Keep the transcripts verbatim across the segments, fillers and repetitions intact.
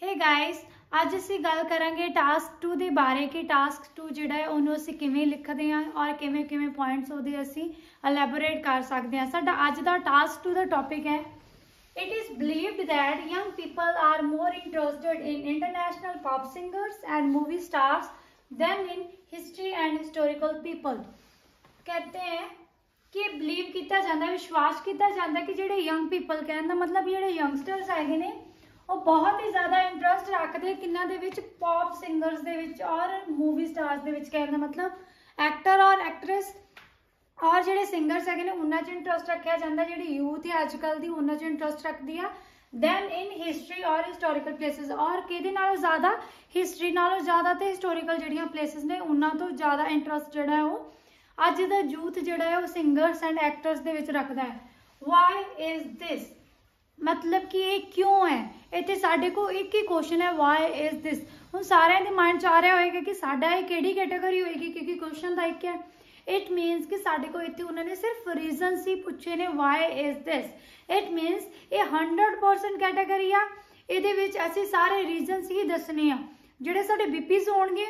Hey guys, ਅੱਜ ਅਸੀਂ ਗੱਲ ਕਰਾਂਗੇ ਟਾਸਕ टू ਦੇ ਬਾਰੇ ਕਿ ਟਾਸਕ टू ਜਿਹੜਾ ਹੈ ਉਹਨੂੰ ਅਸੀਂ ਕਿਵੇਂ ਲਿਖਦੇ ਹਾਂ ਔਰ ਕਿਵੇਂ ਕਿਵੇਂ ਪੁਆਇੰਟਸ ਉਹਦੇ ਅਸੀਂ ਐਲੈਬੋਰੇਟ ਕਰ ਸਕਦੇ ਹਾਂ। ਸਾਡਾ ਅੱਜ ਦਾ ਟਾਸਕ टू ਦਾ ਟੌਪਿਕ ਹੈ It is believed that young people are more interested in international pop singers and movie stars than in history and historical people। कहते हैं कि बिलीव किया जाता है, विश्वास किया जाता है कि जो यंग पीपल कहने का मतलब जो यंगस्टर्स है ने वो बहुत ही ज़्यादा इंटरस्ट रखते हैं किन्ना दे विच पॉप सिंगर्स दे विच और मूवी स्टार्स दे विच। कहने का मतलब एक्टर और एक्ट्रेस और जो सिंगर्स है उन्होंने इंटरस्ट रखा जाता है। जी यूथ है अजकल की उन्होंने इंटरस्ट रखती है दैन इन हिस्टरी और हिस्टोरिकल प्लेसिस। और कि ज़्यादा हिस्टरी नालों ज़्यादा तो हिस्टोरिकल जो प्लेसिस ने उन्होंने तो ज़्यादा इंटरस्ट जोड़ा है वो अज का यूथ जोड़ा है वो सिंगर्स एंड एक्टर्स दे विच रखता है। वाई इज दिस मतलब कि ये क्यों है? इतने साडे को एक ही क्वेश्चन है, वाई इज दिस। हुण सारिਆਂ ਦੇ माइंड च आ रहा होएगा कि साडा ये किहड़ी कैटेगरी होएगी क्योंकि क्वेश्चन का एक है। इट मीनस कि साडे को इतने उन्होंने सिर्फ रीजन ही पूछे ने why is this. It means ये हंड्रड परसेंट कैटेगरी आ, ये असी सारे रीजन ही दसने आ। जिहड़े साडे बीपीज होणगे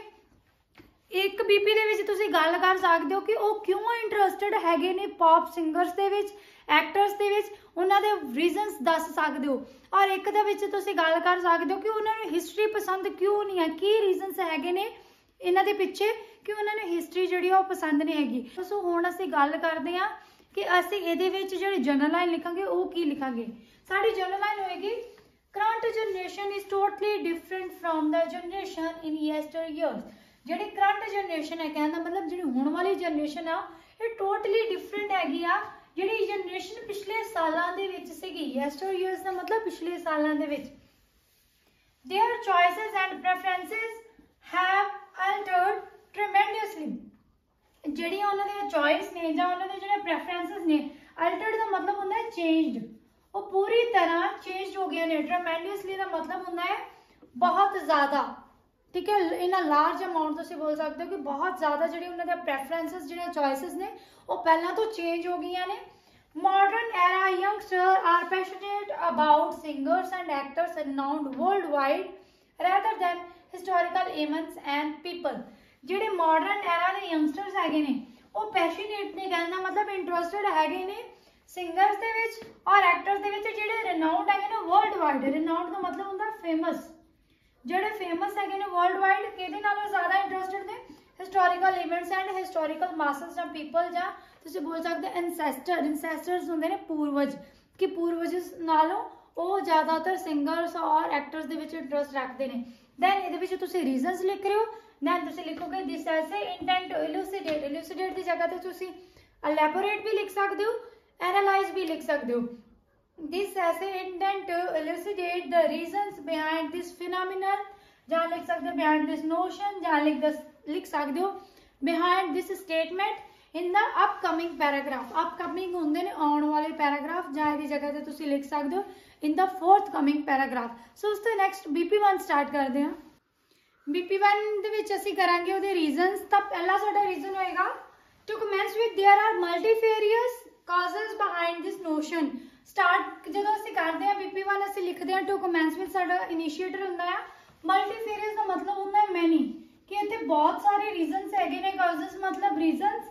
एक बीपी दे विच तुसीं गल कर सकते हो कि वो क्यों इंटरस्टिड हैगे ने पॉप सिंगर्स दे विच एक्टर्स दे विच, उन्हां दे रीजनस दस सकते हो। और एक दे विच तुसीं गल कर सकते हो कि उन्होंने हिस्टरी पसंद क्यों नहीं है, की रीजनस हैगे ने इन्हां दे पिछे कि उन्होंने हिस्टरी जिहड़ी वो पसंद नहीं हैगी। सो हुण असीं गल करदे हां कि असीं इहदे विच जिहड़ी जनरल लाइन लिखांगे वो की लिखांगे। साडी जनरल लाइन होएगी current generation is totally different from the generation in yesteryears. जिहड़ी करंट जनरेशन है कहने का मतलब जिहड़ी हुण वाली जनरेशन आ ये टोटली डिफरेंट हैगी आ जिहड़ी जनरेशन पिछले सालां दे विच सीगी। येस्टर ईयर्स का मतलब पिछले सालां दे विच their choices and preferences have altered tremendously. जिहड़ियां उन्हां दी चॉइस ने जां उन्हां दे जिहड़े प्रेफरेंसेस ने अल्टर्ड का मतलब हुंदा है चेंज्ड, वो पूरी तरह चेंज हो गए ने। ट्रेमेंडसली का मतलब हुंदा है बहुत ज़्यादा, ठीक है। इन लार्ज अमाउंट तुसीं बोल सकते हो कि बहुत ज़्यादा जिहड़े उन्हां दे प्रेफरेंसेस जिहड़े चॉइसेस ने वो पहला तो चेंज हो गई ने। Modern era youngster are passionate about singers and actors renowned worldwide rather than historical events and people। जिहड़े मॉडर्न एरा दे यंगस्टर्स हैगे ने वो पैशनेट ने कहना मतलब इंटरस्टेड हैगे ने सिंगर्स दे विच और एक्टर्स दे विच जिहड़े रिनाउंड हैगे ने वर्ल्ड वाइड। रिनाउंड का मतलब हुंदा फेमस, जिहड़े फेमस हैगे ने वर्ल्ड वाइड किहदे नालों ज़्यादा इंटरस्टेड ने historical events and historical masses जां पीपल जां तुसीं बोल सकते एंसेस्टर। एंसेस्टर्स हुंदे ने पूर्वज कि पूर्वज नालों वो ज़्यादातर सिंगर्स और एक्टर्स दे विच इंटरस्ट रखते हैं। दैन इहदे विच तुसीं रीजनस लिख रहे हो, दैन तुसीं लिखोगे दिस ऐसे इंटेंट टू इलूसिडेट। इलूसिडेट की जगह ते तुसीं एलैबोरेट भी लिख सकते हो, एनालाइज भी लिख सकते हो। This essay intend to elucidate the reasons behind this phenomenon। जहाँ लिख सकते हो behind this notion, जहाँ लिख दस लिख सकते हो behind this statement in the upcoming paragraph। upcoming होंगे ने आने वाले पैराग्राफ, जहाँ की जगह ते तुसी लिख सकते हो in the forthcoming paragraph। so उस तो next B P one start करते हैं। B P वन दे विच असीं करांगे उहदे reasons। तब पहला साडा reason होएगा to commence with there are multifarious causes behind this notion। Start जो असं करते हैं बीपी वन असं लिखते हैं टू कमेंस विद साडा इनिशिएटर हुंदा है। मल्टीफेरियस का मतलब हुंदा है मैनी कि इत्थे बहुत सारे रीजनस हैगे ने। कॉजेस मतलब रीजनस।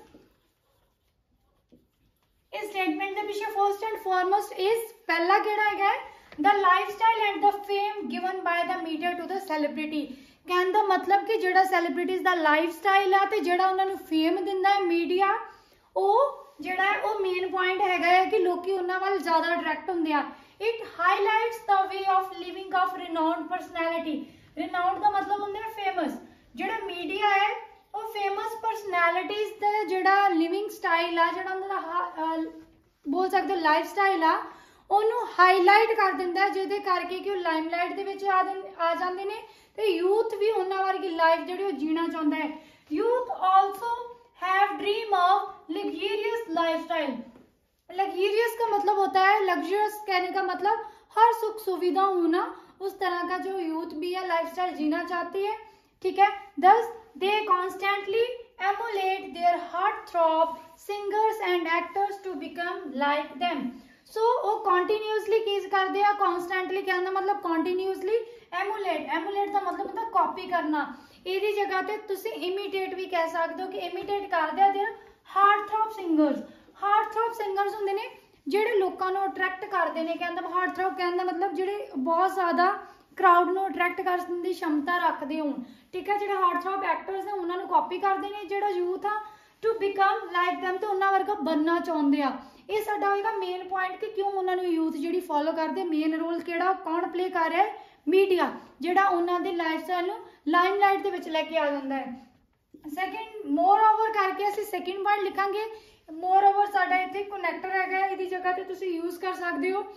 इस स्टेटमेंट के पीछे फर्स्ट एंड फॉरमोस्ट इज पहला केड़ा हैगा the lifestyle and the fame given by the media to the celebrity. कहने का मतलब कि जिहड़ा सेलिब्रिटीज दा लाइफस्टाइल है ते जिहड़ा उन्हां नूं फेम दिंदा है मीडिया वो जिहड़ा है वो मेन पॉइंट हैगा है कि लोकी उन्हां वाल ज़्यादा अट्रैक्ट हुंदे आ। It highlights the way of living of renowned personality. Renowned का मतलब हुंदा है फेमस। जिहड़ा मीडिया है वो फेमस पर्सनैलिटीज दा जिहड़ा लिविंग स्टाइल आ जिहड़ा उन्हां बोल सकते लाइफ स्टाइल आ उन्होंने हाईलाइट कर दिंदा है जिहदे करके कि लाइमलाइट दे विच आ आ जांदे ने ते यूथ भी उन्हां वर्गी लाइफ जिहड़ी वो जीना चाहुंदा है। Youth also have dream of luxurious lifestyle. Luxurious का मतलब होता है लग्जरियस कहने का मतलब हर सुख सुविधा होना, उस तरह का जो यूथ भी है लाइफस्टाइल जीना चाहती है, ठीक है। Thus they constantly emulate their heart throb singers and actors to become like them. So वो कॉन्टीन्यूसली कीज करते हैं कॉन्स्टेंटली कहने का मतलब कॉन्टीन्यूसली एमुलेट एमुलेट का मतलब होता कॉपी करना, ਇਹਦੀ जगह ਤੇ ਤੁਸੀਂ ਇਮੀਟੇਟ ਵੀ ਕਹਿ ਸਕਦੇ ਹੋ ਕਿ ਇਮੀਟੇਟ ਕਰਦੇ ਆ। Their heart throb singers, heart throb singers ਹੁੰਦੇ ਨੇ ਜਿਹੜੇ ਲੋਕਾਂ ਨੂੰ ਅਟਰੈਕਟ ਕਰਦੇ ਨੇ। ਕਹਿੰਦਾ ਹਾਰਟ ਥ੍ਰੋਬ ਕਹਿਣ ਦਾ ਮਤਲਬ ਜਿਹੜੇ ਬਹੁਤ ਜ਼ਿਆਦਾ ਕਰਾਊਡ ਨੂੰ ਅਟਰੈਕਟ ਕਰਨ ਦੀ क्षमता ਰੱਖਦੇ ਹੋਣ, ਠੀਕ ਹੈ। ਜਿਹੜੇ ਹਾਰਟ ਥ੍ਰੋਬ ਐਕਟਰਸ ਨੇ ਉਹਨਾਂ ਨੂੰ ਕਾਪੀ ਕਰਦੇ ਨੇ, ਜਿਹੜਾ ਯੂਥ ਆ ਟੂ ਬਿਕਮ ਲਾਈਕ them ਤੇ ਉਹਨਾਂ ਵਰਗਾ ਬਣਨਾ ਚਾਹੁੰਦੇ ਆ। ਇਹ ਸਾਡਾ ਹੋਏਗਾ ਮੇਨ ਪੁਆਇੰਟ ਕਿ ਕਿਉਂ ਉਹਨਾਂ ਨੂੰ ਯੂਥ ਜਿਹੜੀ ਫੋਲੋ ਕਰਦੇ। ਮੇਨ ਰੋਲ ਕਿਹੜਾ ਕੌਣ ਪਲੇ ਕਰ ਰਿਹਾ ਹੈ? ਮੀਡੀਆ, ਜਿਹੜਾ ਉਹਨਾਂ ਦੇ ਲਾਈਫ ਸਟਾਈਲ ਨੂੰ ਲਾਈਮਲਾਈਟ ਦੇ ਵਿੱਚ ਲੈ ਕੇ ਆ ਜਾਂਦਾ ਹੈ। ਸੈਕਿੰਡ ਮੋਰ ਓਵਰ ਕਰਕੇ ਅਸੀਂ ਸੈਕਿੰਡ ਪੁਆਇੰਟ ਲਿਖਾਂਗੇ। ਮੋਰ ਓਵਰ ਸਾਡਾ ਇੱਥੇ ਕਨੈਕਟਰ ਹੈਗਾ, ਇਹਦੀ ਜਗ੍ਹਾ ਤੇ ਤੁਸੀਂ ਯੂਜ਼ ਕਰ ਸਕਦੇ ਹੋ।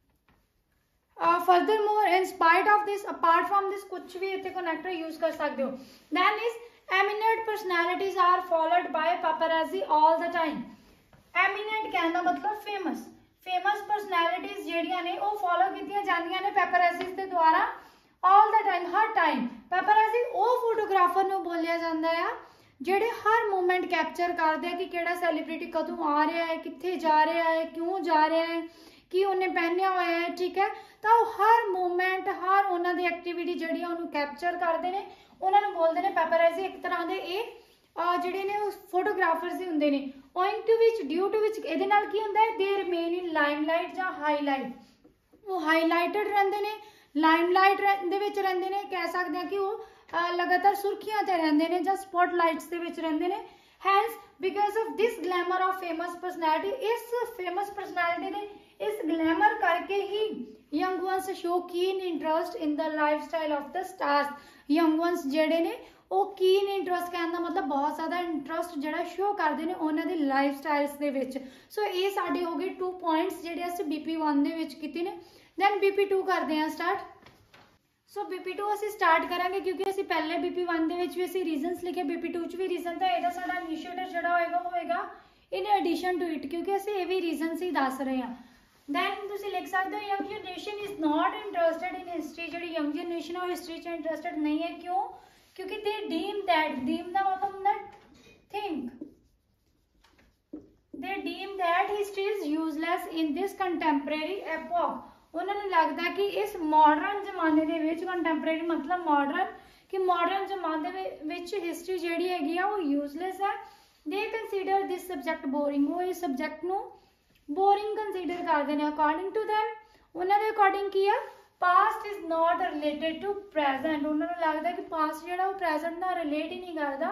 Furthermore in spite of this, apart from this, ਕੁਛ ਵੀ ਇੱਥੇ ਕਨੈਕਟਰ ਯੂਜ਼ ਕਰ ਸਕਦੇ ਹੋ। Then is eminent personalities are followed by paparazzi all the time। eminent कहने का मतलब फेमस, फेमस personalities ਜਿਹੜੀਆਂ ਨੇ ਉਹ ਫੋਲੋ ਕੀਤੀਆਂ ਜਾਂਦੀਆਂ ਨੇ ਪੈਪਰਾਜ਼ੀਜ਼ ਦੇ ਦੁਆਰਾ all the time, ਹਰ ਟਾਈਮ। ਪੈਪਰਾਜ਼ੀ ਉਹ ਫੋਟੋਗ੍ਰਾਫਰ ਨੂੰ ਬੋਲਿਆ ਜਾਂਦਾ ਆ ਜਿਹੜੇ ਹਰ ਮੂਮੈਂਟ ਕੈਪਚਰ ਕਰਦੇ ਆ ਕਿ ਕਿਹੜਾ ਸੈਲੀਬ੍ਰਿਟੀ ਕਦੋਂ ਆ ਰਿਹਾ ਹੈ, ਕਿੱਥੇ ਜਾ ਰਿਹਾ ਹੈ, ਕਿਉਂ ਜਾ ਰਿਹਾ ਹੈ, ਕੀ ਉਹਨੇ ਪਹਿਨਿਆ ਹੋਇਆ ਹੈ, ਠੀਕ ਹੈ। ਤਾਂ ਉਹ ਹਰ ਮੂਮੈਂਟ, ਹਰ ਉਹਨਾਂ ਦੀ ਐਕਟੀਵਿਟੀ ਜਿਹੜੀ ਉਹਨੂੰ ਕੈਪਚਰ ਕਰਦੇ ਨੇ, ਉਹਨਾਂ ਨੂੰ ਬੋਲਦੇ ਨੇ ਪੈਪਰਾਜ਼ੀ। ਇੱਕ ਤਰ੍ਹਾਂ ਦੇ ਇਹ ਜਿਹੜੇ ਨੇ ਉਹ ਫੋਟੋਗ੍ਰਾਫਰਸ ਹੀ ਹੁੰਦੇ ਨੇ। ਓਇੰਗ ਟੂ ਵਿਚ, ਡਿਊ ਟੂ ਵਿਚ, ਇਹਦੇ ਨਾਲ ਕੀ ਹੁੰਦਾ ਹੈ? ਦੇ ਰਿਮੇਨ ਇਨ ਲਾਈਮਲਾਈਟ ਜਾਂ ਹਾਈਲਾਈਟ। ਉਹ ਹਾਈਲਾਈਟਡ ਰਹਿੰਦੇ ਨੇ, ਲਾਈਮਲਾਈਟ ਦੇ ਵਿੱਚ ਰਹਿੰਦੇ ਨੇ, ਕਹਿ ਸਕਦੇ ਹਾਂ ਕਿ ਉਹ ਲਗਾਤਾਰ ਸੁਰਖੀਆਂ ਤੇ ਰਹਿੰਦੇ ਨੇ ਜਾਂ ਸਪੌਟਲਾਈਟਸ ਦੇ ਵਿੱਚ ਰਹਿੰਦੇ ਨੇ। Hence because of this glamour of famous personality, ਇਸ ਫੇਮਸ ਪਰਸਨੈਲਿਟੀ ਦੇ ਇਸ ਗਲੈਮਰ ਕਰਕੇ ਹੀ young ones show keen interest in the lifestyle of the stars। young ones ਜਿਹੜੇ ਨੇ ਉਹ keen interest ਕਹਿਣ ਦਾ ਮਤਲਬ ਬਹੁਤ ਜ਼ਿਆਦਾ ਇੰਟਰਸਟ ਜਿਹੜਾ ਸ਼ੋ ਕਰਦੇ ਨੇ ਉਹਨਾਂ ਦੀ ਲਾਈਫ ਸਟਾਈਲਸ ਦੇ ਵਿੱਚ। ਸੋ ਇਹ ਸਾਡੇ ਹੋ ਗਏ ਟੂ ਪੁਆਇੰਟਸ ਜਿਹੜੇ ਅਸੀਂ ਬੀ ਪੀ ਵਨ ਦੇ ਵਿੱਚ ਕੀਤੇ ਨੇ। ਦੈਨ ਬੀ ਪੀ ਟੂ ਕਰਦੇ ਹਾਂ start. So B P two ਅਸੀਂ ਸਟਾਰਟ ਕਰਾਂਗੇ ਕਿਉਂਕਿ ਅਸੀਂ ਪਹਿਲੇ ਬੀ ਪੀ ਵਨ ਦੇ ਵਿੱਚ ਵੀ ਅਸੀਂ ਰੀਜ਼ਨਸ ਲਿਖੇ, ਬੀ ਪੀ ਟੂ 'ਚ ਵੀ ਰੀਜ਼ਨ, ਤਾਂ ਇਹਦਾ ਸਾਡਾ ਇਨੀਸ਼ੀਏਟਰ ਜਿਹੜਾ ਹੋਏਗਾ ਉਹ ਹੋਏਗਾ ਇਨ ਐਡੀਸ਼ਨ ਟੂ ਇਟ, ਕਿਉਂਕਿ ਅਸੀਂ ਇਹ ਵੀ ਰੀਜ਼ਨਸ ਹੀ ਦੱਸ ਰਹੇ ਹਾਂ। ਦੈਨ ਤੁਸੀਂ ਲਿਖ ਸਕਦੇ ਹੋ young generation is not interested in history. ਜਿਹੜੀ ਯੰਗ ਜਨਰੇਸ਼ਨ ਉਹ ਹਿਸਟਰੀ 'ਚ ਇੰਟਰਸਟਿਡ ਨਹੀਂ ਹੈ। ਕਿਉਂ? ਕਿਉਂਕਿ ਦੇ ਡੀਮ ਦੈਟ, ਡੀਮ ਦਾ ਮਤਲਬ ਹੁੰਦਾ think, they deem that history is useless in this contemporary epoch. ਉਹਨਾਂ ਨੂੰ ਲੱਗਦਾ ਕਿ ਇਸ ਮਾਡਰਨ ਜ਼ਮਾਨੇ ਦੇ ਵਿੱਚ, ਕੰਟੈਂਪਰੇਰੀ ਮਤਲਬ ਮਾਡਰਨ, ਕਿ ਮਾਡਰਨ ਜ਼ਮਾਨੇ ਵਿੱਚ ਹਿਸਟਰੀ ਜਿਹੜੀ ਹੈਗੀ ਆ ਉਹ ਯੂਜ਼ਲੈਸ ਹੈ। ਦੇ ਕੰਸੀਡਰ ਦਿਸ ਸਬਜੈਕਟ ਬੋਰਿੰਗ, ਉਹ ਇਸ ਸਬਜੈਕਟ ਨੂੰ ਬੋਰਿੰਗ ਕੰਸੀਡਰ ਕਰਦੇ ਨੇ। ਅਕੋਰਡਿੰਗ ਟੂ ਦੈਮ, ਉਹਨਾਂ ਦੇ ਅਕੋਰਡਿੰਗ ਕੀ ਆ? Past is not related to present. ਉਹਨਾਂ ਨੂੰ ਲੱਗਦਾ ਕਿ ਪਾਸਟ ਜਿਹੜਾ ਉਹ ਪ੍ਰੈਜ਼ੈਂਟ ਨਾਲ ਰਿਲੇਟ ਹੀ ਨਹੀਂ ਕਰਦਾ।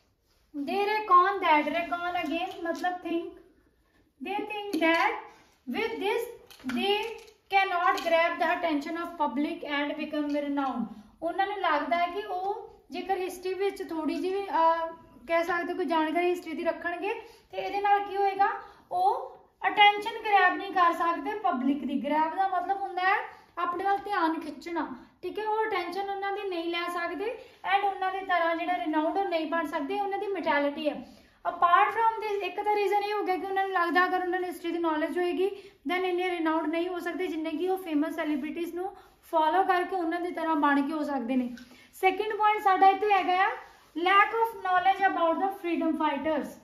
They reckon that, reckon again ਮਤਲਬ think, they think that with this they cannot grab the attention of public and become renowned। ਉਹਨਾਂ ਨੂੰ ਲੱਗਦਾ ਹੈ ਕਿ ਉਹ ਜੇਕਰ ਹਿਸਟਰੀ ਵਿੱਚ ਥੋੜੀ ਜਿਹੀ ਕਹਿ ਸਕਦੇ ਕੋਈ ਜਾਣਕਾਰੀ ਹਿਸਟਰੀ ਦੀ ਰੱਖਣਗੇ ਤੇ ਇਹਦੇ ਨਾਲ ਕੀ ਹੋਏਗਾ? ਉਹ ਅਟੈਂਸ਼ਨ ਗ੍ਰੈਬ ਨਹੀਂ ਕਰ ਸਕਦੇ ਪਬਲਿਕ ਦੀ। ਗ੍ਰੈਬ ਦਾ ਮਤਲਬ ਹੁੰਦਾ ਹੈ ਆਪਣੇ ਵੱਲ ਧਿਆਨ ਖਿੱਚਣਾ, ਠੀਕ ਹੈ। ਉਹ ਅਟੈਂਸ਼ਨ ਉਹਨਾਂ ਦੀ ਨਹੀਂ ਲੈ ਸਕਦੇ ਐਂਡ ਉਹਨਾਂ ਦੀ ਤਰ੍ਹਾਂ ਜਿਹੜਾ ਰਿਨਾਊਂਡ ਉਹ ਨਹੀਂ ਬਣ ਸਕਦੇ, ਉਹਨਾਂ ਦੀ ਮੈਂਟੈਲਿਟੀ ਹੈ। ਅਪਾਰਟ ਫਰੋਮ ਦਿਸ, ਇੱਕ ਤਾਂ ਰੀਜ਼ਨ ਇਹ ਹੋ ਗਿਆ ਕਿ ਉਹਨਾਂ ਨੂੰ ਲੱਗਦਾ ਅਗਰ ਉਹਨਾਂ ਨੂੰ ਹਿਸਟਰੀ ਦੀ ਨੌਲੇਜ ਹੋਏਗੀ ਦੈਨ ਇੰਨੇ ਰਿਨਾਊਂਡ ਨਹੀਂ ਹੋ ਸਕਦੇ ਜਿੰਨੇ ਕਿ ਉਹ ਫੇਮਸ ਸੈਲੀਬ੍ਰਿਟੀਜ਼ ਨੂੰ ਫੋਲੋ ਕਰਕੇ ਉਹਨਾਂ ਦੀ ਤਰ੍ਹਾਂ ਬਣ ਕੇ ਹੋ ਸਕਦੇ ਨੇ। ਸੈਕਿੰਡ ਪੁਆਇੰਟ ਸਾਡਾ ਇੱਥੇ ਹੈਗਾ ਆ lack of knowledge about the freedom fighters.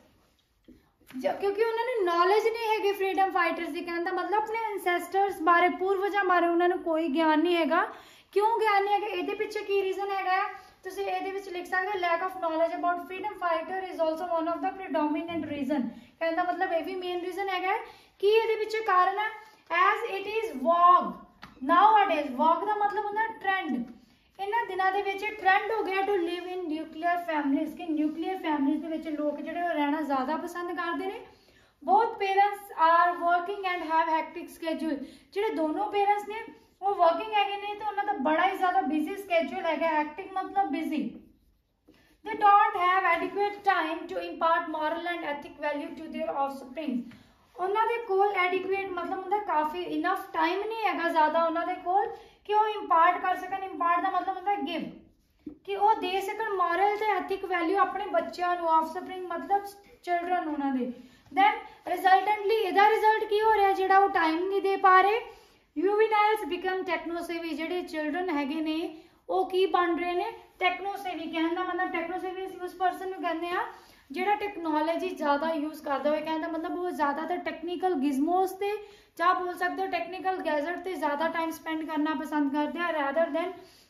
ਕਿਉਂਕਿ ਉਹਨਾਂ ਨੂੰ ਨੌਲੇਜ ਨਹੀਂ ਹੈਗੀ ਫਰੀडम ਫਾਈਟਰਸ ਦੀ, ਕਹਿਣ ਦਾ ਮਤਲਬ ਆਪਣੇ ਐਂਸੈਸਟਰਸ ਬਾਰੇ, ਪੂਰਵਜਾਂ ਬਾਰੇ ਉਹਨਾਂ ਨੂੰ ਕੋਈ ਗਿਆਨ ਨਹੀਂ ਹੈਗਾ। ਕਿਉਂ ਗਿਆਨ ਨਹੀਂ ਹੈਗਾ? ਇਹਦੇ ਪਿੱਛੇ ਕੀ ਰੀਜ਼ਨ ਹੈਗਾ? ਤੁਸੀਂ ਇਹਦੇ ਵਿੱਚ ਲਿਖ ਸਕਦੇ lack of knowledge about freedom fighter is also one of the predominant reason. ਕਹਿਣ ਦਾ ਮਤਲਬ ਇਹ ਵੀ ਮੇਨ ਰੀਜ਼ਨ ਹੈਗਾ ਕਿ ਇਹਦੇ ਪਿੱਛੇ ਕਾਰਨ ਹੈ as it is vogue nowadays. Vogue ਦਾ ਮਤਲਬ ਹੁੰਦਾ ਟ੍ਰੈਂਡ। ਇਹਨਾਂ ਦਿਨਾਂ ਦੇ ਵਿੱਚ ਟ੍ਰੈਂਡ ਹੋ ਗਿਆ to live in nuclear families, ਕਿ ਨਿਊਕਲੀਅਰ ਫੈਮਿਲੀਜ਼ ਦੇ ਵਿੱਚ ਲੋਕ ਜਿਹੜੇ ਉਹ ਰਹਿਣਾ ਜ਼ਿਆਦਾ ਪਸੰਦ ਕਰਦੇ ਨੇ। Both parents are working and have hectic schedule. ਜਿਹੜੇ ਦੋਨੋਂ ਪੇਰੈਂਟਸ ਨੇ ਉਹ ਵਰਕਿੰਗ ਹੈਗੇ ਨੇ ਤੇ ਉਹਨਾਂ ਦਾ ਬੜਾ ਹੀ ਜ਼ਿਆਦਾ ਬਿਜ਼ੀ ਸਕੇਡਿਊਲ ਹੈਗਾ। ਹੈਕਟਿਕ ਮਤਲਬ busy. They don't have adequate time to impart moral and ethic value to their offspring। ਉਹਨਾਂ ਦੇ ਕੋਲ ਐਡਿਕੁਏਟ ਮਤਲਬ ਹੁੰਦਾ ਕਾਫੀ ਇਨਫ ਟਾਈਮ ਨਹੀਂ ਹੈਗਾ ਜ਼ਿਆਦਾ ਉਹਨਾਂ ਦੇ ਕੋਲ ਕਿ ਉਹ ਇੰਪਾਰਟ ਕਰ ਸਕਣ। ਇੰਪਾਰਟ ਦਾ ਮਤਲਬ ਹੁੰਦਾ ਗਿਵ, ਕਿ ਉਹ ਦੇ ਸਕਣ ਮੋਰਲ ਤੇ ਐਥਿਕ ਵੈਲਿਊ ਆਪਣੇ ਬੱਚਿਆਂ ਨੂੰ। ਆਫਸਪ੍ਰਿੰਗ ਮਤਲਬ ਚਿਲਡਰਨ ਉਹਨਾਂ ਦੇ। ਦੈਨ ਰਿਜ਼ਲਟੈਂਟਲੀ ਇਹਦਾ ਰਿਜ਼ਲਟ ਕੀ ਹੋ ਰਿਹਾ? ਜਿਹੜਾ ਉਹ ਟਾਈਮ ਨਹੀਂ ਦੇ ਪਾ ਰਹੇ, ਯੂਵੀਨਾਈਲਸ ਬਿਕਮ ਟੈਕਨੋਸੇਵੀ। ਜਿਹੜੇ ਚਿਲਡਰਨ ਹੈਗੇ ਨੇ ਉਹ ਕੀ ਬਣ ਰਹੇ ਨੇ? ਟੈਕਨੋਸੇਵੀ। ਕਹਿਣ ਦਾ ਮਤਲਬ ਟੈਕਨੋਸੇਵੀ ਉਸ ਪਰਸਨ ਨੂੰ ਕਹਿੰਦੇ ਆ ਜਿਹੜਾ ਟੈਕਨੋਲੋਜੀ ਜ਼ਿਆਦਾ ਯੂਜ਼ ਕਰਦਾ ਹੋਵੇ। ਕਹਿਣ ਦਾ ਮਤਲਬ ਉਹ ਜ਼ਿਆਦਾਤਰ ਟੈਕਨੀਕਲ ਗਿਜ਼ਮੋਸ ਤੇ ਜਾਂ ਬੋਲ ਸਕਦੇ ਹੋ ਟੈਕਨੀਕਲ ਗੈਜਟ ਤੇ ਜ਼ਿਆਦਾ ਟਾਈਮ ਸਪੈਂਡ ਕਰਨਾ ਪਸੰਦ ਕਰਦੇ ਆ rather than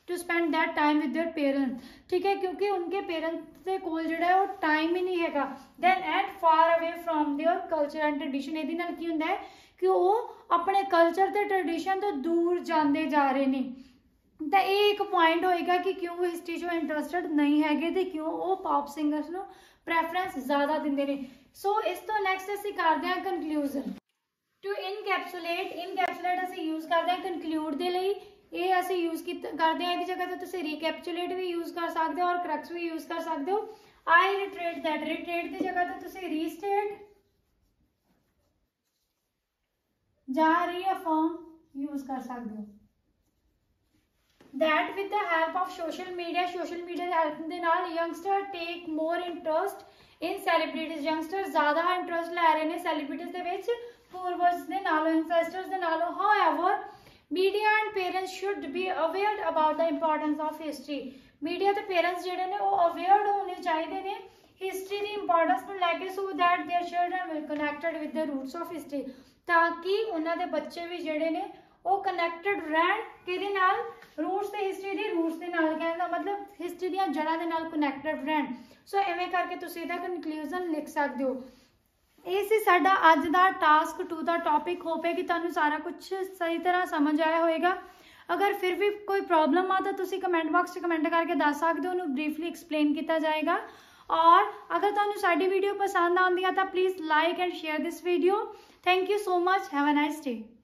to spend that time with their parents, ठीक है, क्योंकि उनके पेरेंट्स के कोल जिहड़ा है वो टाइम ही नहीं हैगा। Then and far away from their culture and tradition, इहदे नाल की हुंदा है कि वो अपने कल्चर ते ट्रेडिशन तो दूर जाते जा रहे हैं। तो ये एक पॉइंट होएगा कि क्यों वो हिस्ट्री चो इंटरस्टेड नहीं है तो क्यों वो पॉप सिंगर्स नू प्रैफरेंस ज़्यादा देंगे ने। सो इस तो नैक्सट असीं करते हैं कंकलूजन। टू इनकैप्सुलेट इनकैप्सुलेट असीं यूज़ करते हैं कंकलूड दे लई, ये असीं यूज़ करते हैं। इहदी जगह तो तुसीं रिकैप्चुलेट भी यूज़ कर सकते हो और क्रक्स भी यूज़ कर सकते हो। आई रिट्रेट दैट, रिट्रेट की जगह तो तुसीं रीस्टेट ਜਾਂ रीअफर्म यूज कर सकते हो। That with the help of social media social media की हेल्प के नाल youngster take more interest in celebrities, youngster ज़्यादा इंटरस्ट लै रहे हैं सैलीब्रिटीज के विच पूर्वज के नालों एंसेस्टर्स के नालों। However media and parents should be aware about the importance of history, media तो पेरेंट्स जिहड़े ने वो अवेयर होने चाहिए ने हिस्ट्री की इंपॉर्टेंस को लैके, so that their children will connected with the roots of history, ताकि उन्होंने बच्चे भी जिहड़े ने वो कनैक्टेड रहन किहदे नाल रूट्स ते हिस्ट्री दी रूट्स दे नाल, कहने का मतलब हिस्ट्री दी जड़ां दे नाल कनैक्टेड रहन। सो इवें करके तुसीं इहदा कंक्लूजन लिख सकते हो। ये सी साडा अज दा task to the topic. Hope है कि तुहानूं सारा कुछ सही तरह समझ आया होएगा। अगर फिर भी कोई प्रॉब्लम आ तो तुसीं कमेंट बॉक्स में कमेंट करके दस सकते हो, उन्होंने ब्रीफली एक्सप्लेन किया जाएगा। और अगर तुहानूं साडी वीडियो पसंद आती है तो please like and share this video. Thank you so much, have a nice day.